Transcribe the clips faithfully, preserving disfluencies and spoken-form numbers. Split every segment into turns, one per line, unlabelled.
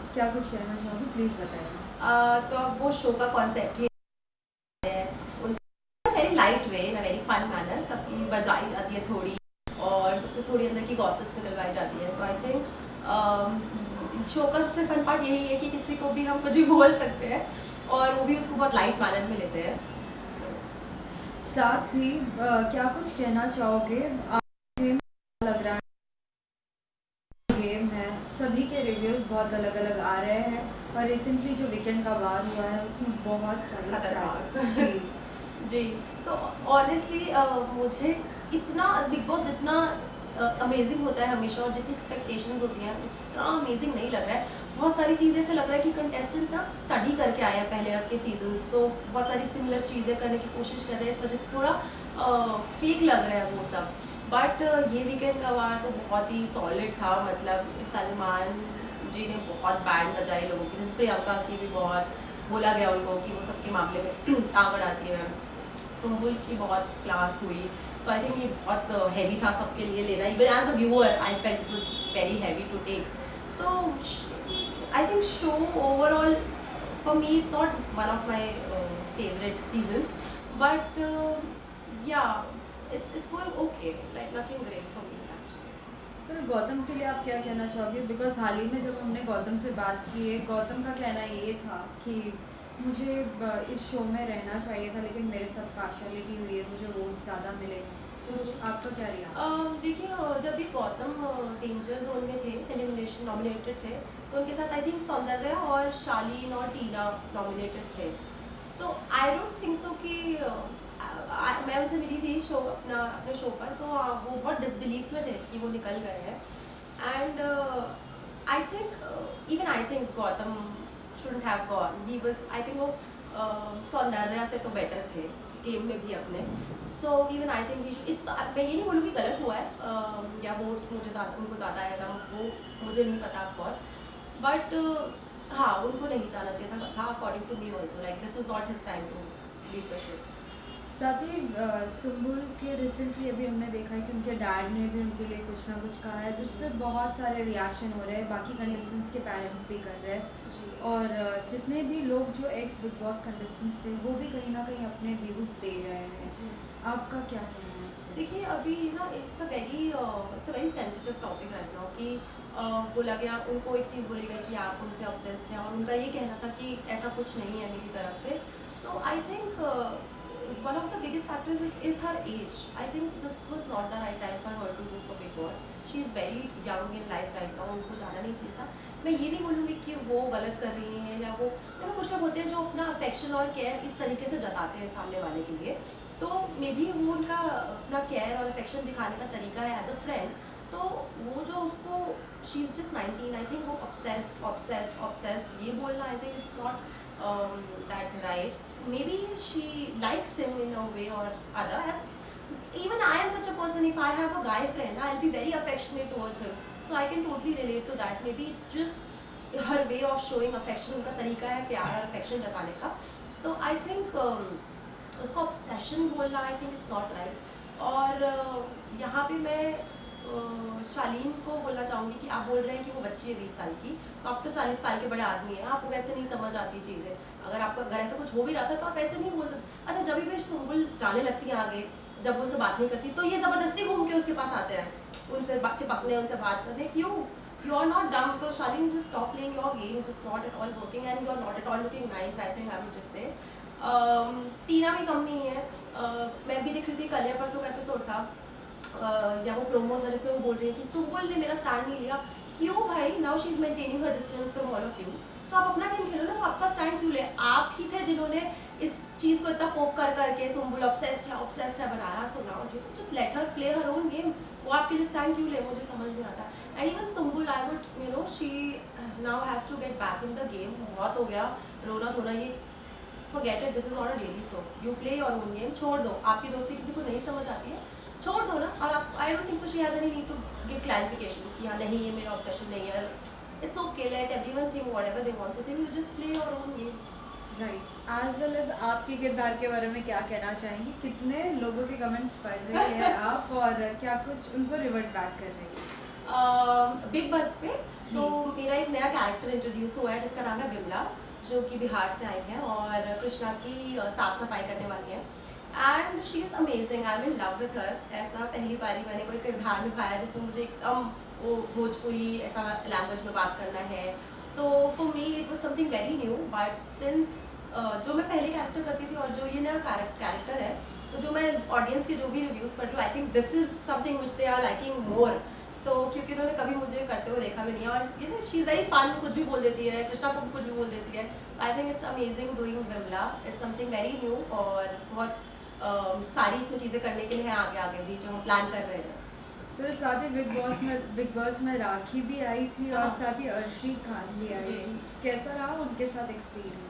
क्या कुछ कहना चाहोगे, प्लीज़ बताइए।
uh, तो अब वो शो का कॉन्सेप्ट ही है, उनसे very light way in very fun manner सबकी बजाई जाती है थोड़ी, और सबसे थोड़ी अंदर की गॉसिप्स निकलवाई जाती है। तो आई थिंक शो का सबसे फन पार्ट यही है कि किसी को भी हम कुछ भी बोल सकते हैं और वो भी उसको बहुत लाइट मैनर में लेते हैं।
साथ ही आ, क्या कुछ कहना चाहोगे, आप गेम लग रहा है, गेम है, सभी के रिव्यूज़ बहुत अलग अलग आ रहे हैं और रिसेंटली जो वीकेंड का वार हुआ है उसमें बहुत सारी
खतरनाक
जी
जी। तो ऑनेस्टली मुझे इतना बिग बॉस जितना अमेजिंग होता है हमेशा और जितनी एक्सपेक्टेशंस होती हैं उतना अमेजिंग नहीं लग रहा है। बहुत सारी चीज़ें ऐसे लग रहा है कि कंटेस्टेंट ना स्टडी करके आए हैं पहले के सीजन्स, तो बहुत सारी सिमिलर चीज़ें करने की कोशिश कर रहे हैं, इस वजह से थोड़ा फेक लग रहा है वो सब। बट ये वीकेंड का वार तो बहुत ही सॉलिड था, मतलब सलमान जी ने बहुत बैंड बजाए लोगों की, जैसे प्रियंका की भी बहुत बोला गया उनको कि वो सबके मामले में टांग अड़ाती है, सुम्बुल की बहुत क्लास हुई। तो आई थिंक ये बहुत हैवी था सबके लिए लेना, even as a viewer I felt it was very heavy to take. तो I think show overall for me it's not one of my favourite seasons, but ya it's it's going okay, like nothing great for me actually.
पर गौतम के लिए आप क्या कहना चाहोगे, because हाल ही में जब हमने गौतम से बात की है, गौतम का कहना ये था कि मुझे इस शो में रहना चाहिए था लेकिन मेरे साथ पार्शलिटी हुई है, मुझे वोट ज़्यादा मिले हैं। तो आपका क्या रिएक्शन?
देखिए जब भी गौतम डेंजर जोन में थे, एलिमिनेशन नॉमिनेटेड थे, तो उनके साथ आई थिंक सौंदर्या और शालीन और टीना नॉमिनेटेड थे। तो आई डोंट थिंक सो कि uh, मैं उनसे मिली थी शो अपना अपने शो पर, तो uh, वो बहुत डिसबिलीफ में थे कि वो निकल गए हैं। And I think even I think Gautam shouldn't have gone, he was I think वो सौंदर्या से तो बेटर थे गेम में भी अपने। So even I think it's, मैं ये नहीं बोलूँगी गलत हुआ है uh, या वोट्स मुझे ज़्यादा उनको ज़्यादा आएगा वो मुझे नहीं पता ऑफकोर्स, बट हाँ उनको नहीं जाना चाहिए था था according to me also, like this is not his time to leave the show.
साथ ही सुम्बुल के रिसेंटली अभी हमने देखा है कि उनके डैड ने भी उनके लिए कुछ ना कुछ कहा है, जिस पर बहुत सारे रिएक्शन हो रहे हैं, बाकी कंटेस्टेंट्स के पेरेंट्स भी कर रहे हैं और जितने भी लोग जो एक्स बिग बॉस कंटेस्टेंट्स थे वो भी कहीं ना कहीं अपने व्यूज़ दे रहे हैं। आपका क्या कहना है इस पर?
देखिए अभी ना it's a very it's a very sensitive topic right now कि uh, बोला गया, उनको एक चीज़ बोली गई कि आप उनसे ऑब्सेस्ड हैं और उनका ये कहना था कि ऐसा कुछ नहीं है मेरी तरफ से। तो I think one of the biggest factors is, is her age. I think this was not the right time for her to go for Big Boss. She is very young in life right now. उनको जाना नहीं चाहिए था। मैं ये नहीं बोलूँगी कि वो गलत कर रही हैं या वो, तो कुछ लोग होते हैं जो अपना अफेक्शन और केयर इस तरीके से जताते हैं सामने वाले के लिए, तो मे बी वो उनका अपना केयर और अफेक्शन दिखाने का तरीका है एज अ फ्रेंड। तो वो जो उसको she is just nineteen, I think वो ऑब्सेस्ड ऑब्सेस्ड ऑब्सेस्ड ये बोलना I think it's not that right. Maybe she likes him in a way or other. As even I am such a person, if I have a guy friend, I'll be very affectionate towards him. So I can totally relate to that. Maybe it's just her way of showing affection, उनका तरीका है प्यार और affection जताने का। तो I think um, उसको obsession बोलना I think it's not right. और uh, यहाँ पे मैं शालीन को बोलना चाहूँगी कि आप बोल रहे हैं कि वो बच्ची है बीस साल की, तो आप तो चालीस साल के बड़े आदमी हैं, आपको कैसे नहीं समझ आती चीज़ें। अगर आपको अगर ऐसा कुछ हो भी रहा था तो आप ऐसे नहीं बोल सकते। अच्छा जब भी सुम्बुल जाने लगती है आगे, जब उनसे बात नहीं करती तो ये ज़बरदस्ती घूम के उसके पास आते हैं, उनसे चिपकने उनसे बात करते हैं, क्यों? You are not dumb. तो Shalin just stop playing your games, it's not at all working and you are not at all looking nice, I think I would just say. Tina भी कम नहीं है। uh, मैं भी देख रही थी कल या परसों का एपिसोड था uh, या वो प्रोमोज था जिसमें वो बोल रही है कि सुम्बुल ने मेरा स्टैंड नहीं लिया। क्यों भाई? Now she is maintaining her distance from all of you. तो आप अपना गेम खेलो ना, वो आपका स्टैंड क्यों ले? आप ही थे जिन्होंने इस चीज़ को इतना पोक कर करके सुम्बुल ऑब्सेस्ड है ऑब्सेस्ड है बनाया। So now just let her play her own game. वो आपके लिए स्टैंड क्यों ले? मुझे समझ नहीं आता। And even Sumbul I would you know she now has to get back in the game. बहुत हो गया रोना धोना, ये forget it, this is not a daily show. You play your own game, छोड़ दो। आपकी दोस्ती किसी को नहीं समझ आती है, छोड़ दो ना। और आप I don't think so she has any need to give clarifications कि हाँ नहीं ये मेरा ऑब्सेशन नहीं है। It's okay, let everyone think whatever they want to think, you just play your own game.
Right. As well as आपके किरदार के बारे में क्या कहना चाहेंगी? कितने लोगों के कमेंट्स पढ़ रही हैं आप और क्या कुछ उनको रिवर्ट बैक कर रही है?
बिग बस पे तो मेरा एक नया कैरेक्टर इंट्रोड्यूस हुआ है जिसका नाम है बिमला, जो कि बिहार से आई है और कृष्णा की साफ सफाई करने वाली है। And she is amazing, I am in love with her. ऐसा पहली बारी मैंने कोई किरदार निभाया जिसमें मुझे एकदम वो भोजपुरी ऐसा लैंग्वेज में बात करना है, तो for me it was something very new. But since जो मैं पहले कैरेक्टर करती थी और जो ये नया कैरेक्टर है, तो जो मैं ऑडियंस के जो भी रिव्यूज़ पढ़ रही हूँ, I think this is something which they are liking more. तो क्योंकि उन्होंने कभी मुझे करते हुए देखा भी नहीं है और ये ना शी इज़ वेरी फन, कुछ भी बोल देती है, कृष्णा को भी कुछ भी बोल देती है। I think it's amazing doing Bimla, it's something very new और बहुत uh, सारी इसमें चीज़ें करने के लिए हैं आगे आगे भी जो हम प्लान कर रहे हैं।
तो साथ ही बिग बॉस में बिग बॉस में राखी भी आई थी और साथ ही अर्शी खान भी आई थी, कैसा रहा उनके साथ एक्सपीरियंस?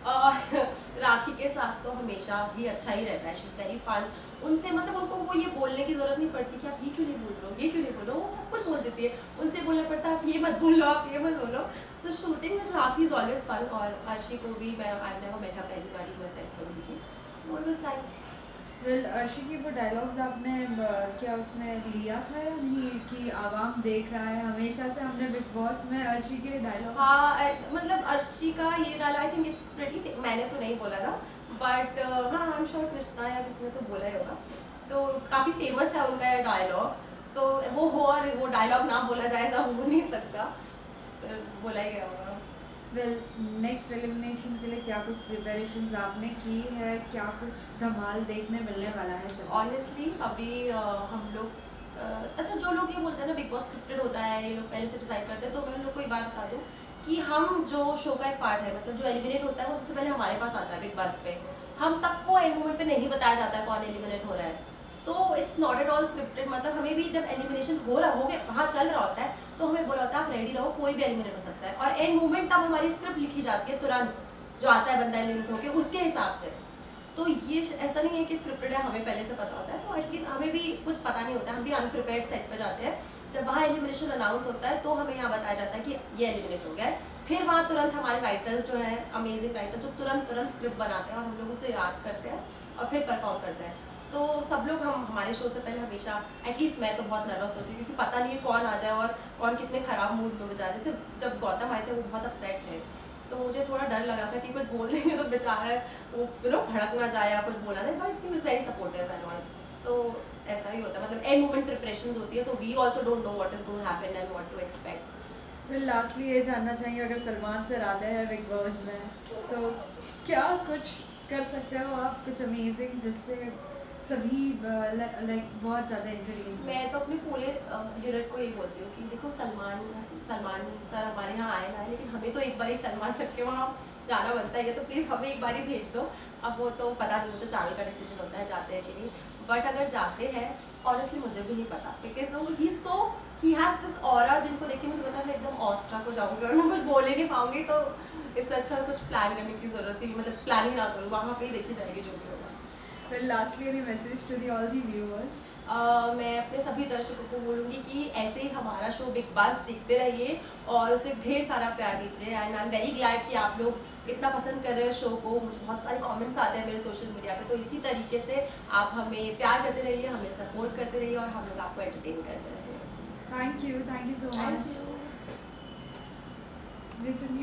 राखी के साथ तो हमेशा ही अच्छा ही रहता है, शी इज़ वेरी फन। उनसे मतलब उनको वो ये बोलने की ज़रूरत नहीं पड़ती कि आप ये क्यों नहीं बोल रहे हो, ये क्यों नहीं बोल रहे हो, वो सब कुछ बोल देती है। उनसे बोलना पड़ता है आप ये मत बोलो, आप ये मत बोलो। सो शूटिंग में राखी इज़ ऑलवेज फन। और अर्शी को भी मैं आई नेवर मेट हर, पहली बार मैं सेट करूँगी थी, तो it was nice.
Well Arshi की वो डायलॉग्स आपने क्या उसमें लिया था या नहीं कि आवाम देख रहा है? हमेशा से हमने बिग बॉस में अर्शी के डायलॉग,
हाँ मतलब अर्शी का ये dialogue I think it's pretty, मैंने तो नहीं बोला था बट हाँ आई एम श्योर कृष्णा या किसी ने तो बोला ही होगा, तो काफ़ी फेमस है उनका ये डायलॉग। तो वो हो और वो डायलॉग ना बोला जाए ऐसा हो नहीं सकता, तो बोला ही गया होगा।
वेल नेक्स्ट एलिमिनेशन के लिए क्या कुछ प्रिपरेशंस आपने की है, क्या कुछ धमाल देखने मिलने वाला है सब?
ऑनेस्टली अभी uh, हम लोग uh, अच्छा जो लोग ये बोलते हैं ना बिग बॉस स्क्रिप्टेड होता है, ये लोग पहले से डिसाइड करते हैं, तो मैं उन लोग को एक बात बता दूँ कि हम जो शो का एक पार्ट है, मतलब जो एलिमिनेट होता है वो सबसे पहले हमारे पास आता है बिग बॉस पे। हम तक को एंड मोमेंट पे नहीं बताया जाता है कौन एलिमिनेट हो रहा है, तो it's not at all scripted. मतलब हमें भी जब एलिमिनेशन हो रहा हो गया वहाँ चल रहा होता है तो हमें बोला होता है आप रेडी रहो, कोई भी एलिमिनेट हो सकता है। और एंड मोमेंट तब हमारी स्क्रिप्ट लिखी जाती है तुरंत, जो आता है बंदा एलिमिनेट होकर उसके हिसाब से। तो ये ऐसा नहीं है कि स्क्रिप्टेड है, हमें पहले से पता होता है, तो एटलीस्ट हमें भी कुछ पता नहीं होता है, हम भी अनप्रिपेयर्ड सेट पर जाते हैं। जब वहाँ एलिमिनेशन अनाउंस होता है तो हमें यहाँ बताया जाता है कि ये एलिमिनेट हो गया है। फिर वहाँ तुरंत हमारे राइटर्स जो हैं अमेजिंग राइटर, जो तुरंत तुरंत स्क्रिप्ट बनाते हैं और हम लोग उसे याद करते हैं और फिर परफॉर्म करते हैं। तो सब लोग हम हमारे शो से पहले हमेशा, एटलीस्ट मैं तो बहुत नर्वस होती हूँ क्योंकि पता नहीं है कौन आ जाए और कौन कितने ख़राब मूड में हो जाए। जैसे जब गौतम आए थे वो बहुत अपसेट थे, तो मुझे थोड़ा डर लगा था कि कुछ बोल देंगे तो बेचारा वो यू नो भड़क ना जाए या कुछ बोला दे, but he was very supportive and all. तो ऐसा ही होता है, मतलब एंड मोमेंट प्रिपरेशंस होती है, so we also don't know what is going to happen and what to expect.
फिर लास्टली ये जानना चाहेंगे अगर सलमान सर आते हैं बिग बॉस में तो क्या कुछ कर सकते हो आप, कुछ अमेजिंग जिससे सभी लाइक बहुत ज़्यादा एंटरटेन?
मैं तो अपने पूरे यूनिट को यही बोलती हूँ कि देखो सलमान सलमान सर हमारे यहाँ आए ना, लेकिन हमें तो एक बार ही सलमान सर के वहाँ जाना बनता है, तो प्लीज़ हमें एक बार ही भेज दो। अब वो तो पता नहीं, वो तो चाल का डिसीजन होता है जाते हैं कि नहीं, बट अगर जाते हैं ऑनेस्टली मुझे भी नहीं पता, बिकॉज वो ही so he has this aura जिनको देख के मुझे पता है मैं एकदम ऑस्ट्रा को जाऊँगी और मैं कुछ बोल ही नहीं पाऊँगी। तो इससे अच्छा कुछ प्लान करने की ज़रूरत थी, मतलब प्लान ही ना करूँ, वहाँ पर ही देखी जाएगी जो भी होगा।
Well, lastly, any message to the all the viewers?
Uh, मैं अपने सभी दर्शकों को बोलूँगी कि ऐसे ही हमारा शो बिग बॉस देखते रहिए और उसे ढेर सारा प्यार दीजिए। And I am very glad कि आप लोग इतना पसंद कर रहे हो शो को, मुझे बहुत सारे कमेंट्स आते हैं मेरे सोशल मीडिया पे, तो इसी तरीके से आप हमें प्यार करते रहिए, हमें सपोर्ट करते रहिए और हम लोग आपको एंटरटेन करते रहिए।
Thank you, thank you so much.